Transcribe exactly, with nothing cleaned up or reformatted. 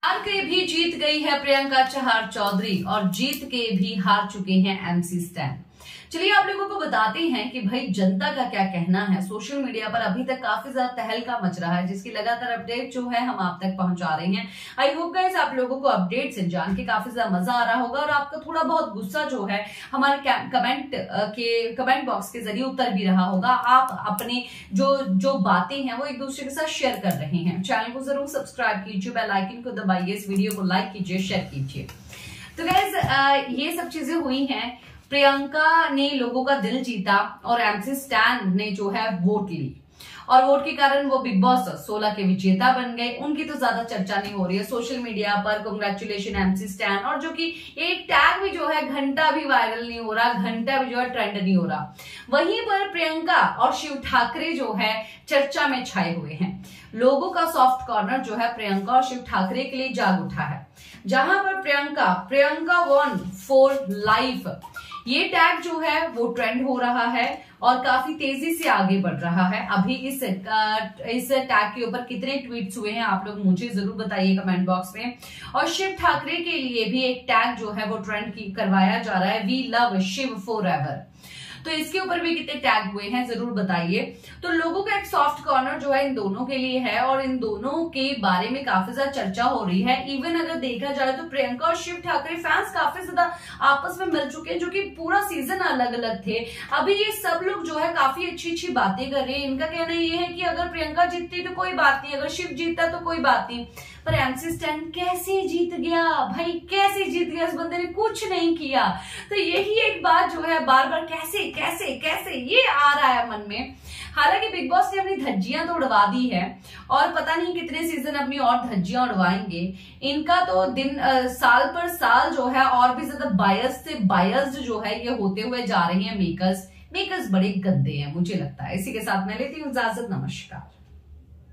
हार के भी जीत गई है प्रियंका चहर चौधरी और जीत के भी हार चुके हैं एमसी स्टैन। चलिए आप लोगों को बताते हैं कि भाई जनता का क्या कहना है। सोशल मीडिया पर अभी तक काफी ज्यादा तहलका मच रहा है, जिसकी लगातार अपडेट जो है हम आप तक पहुंचा रहे हैं। आई होप गाइस आप लोगों को अपडेट से जान के काफी ज्यादा मजा आ रहा होगा और आपका थोड़ा बहुत गुस्सा जो है हमारे कमेंट के कमेंट बॉक्स के जरिए उतर भी रहा होगा। आप अपने जो जो बातें हैं वो एक दूसरे के साथ शेयर कर रहे हैं। चैनल को जरूर सब्सक्राइब कीजिए, बेल आइकन को दबाइए, इस वीडियो को लाइक कीजिए, शेयर कीजिए। तो गाइस ये सब चीजें हुई हैं। प्रियंका ने लोगों का दिल जीता और एमसी स्टैन ने जो है वोट ली और वोट के कारण वो बिग बॉस सोलह के विजेता बन गए। उनकी तो ज्यादा चर्चा नहीं हो रही है सोशल मीडिया पर। Congratulation MC Stan. और जो कि एक टैग भी जो है घंटा भी वायरल नहीं हो रहा, घंटा भी जो है ट्रेंड नहीं हो रहा। वहीं पर प्रियंका और शिव ठाकरे जो है चर्चा में छाए हुए हैं। लोगों का सॉफ्ट कॉर्नर जो है प्रियंका और शिव ठाकरे के लिए जाग उठा है। जहां पर Priyanka Priyanka one for life ये टैग जो है वो ट्रेंड हो रहा है और काफी तेजी से आगे बढ़ रहा है। अभी इस इस टैग के ऊपर कितने ट्वीट्स हुए हैं आप लोग मुझे जरूर बताइए कमेंट बॉक्स में। और शिव ठाकरे के लिए भी एक टैग जो है वो ट्रेंड की करवाया जा रहा है, we love Shiv forever. तो इसके ऊपर भी कितने टैग हुए हैं जरूर बताइए। तो लोगों का एक सॉफ्ट कॉर्नर जो है इन दोनों के लिए है और इन दोनों के बारे में काफी ज्यादा चर्चा हो रही है। इवन अगर देखा जाए तो प्रियंका और शिव ठाकरे फैंस काफी ज्यादा आपस में मिल चुके हैं, जो कि पूरा सीजन अलग अलग थे। अभी ये सब लोग जो है काफी अच्छी अच्छी बातें कर रहे हैं। इनका कहना ये है कि अगर प्रियंका जीतती तो कोई बात नहीं, अगर शिव जीतता तो कोई बात नहीं। पर एमसी स्टैन कैसे जीत गया भाई, कैसे जीत गया, इस बंदे ने कुछ नहीं किया। तो यही एक बात जो है बार बार कैसे कैसे कैसे ये आ रहा है मन में। हालांकि बिग बॉस ने अपनी धज्जियां तो उड़वा दी है और पता नहीं कितने सीजन अपनी और धज्जियां उड़वाएंगे। इनका तो दिन आ, साल पर साल जो है और भी ज्यादा बायस से बायस्ड जो है ये होते हुए जा रही है। मेकर्स मेकर्स बड़े गंदे हैं मुझे लगता है। इसी के साथ मैं लेती हूँ इजाजत, नमस्कार।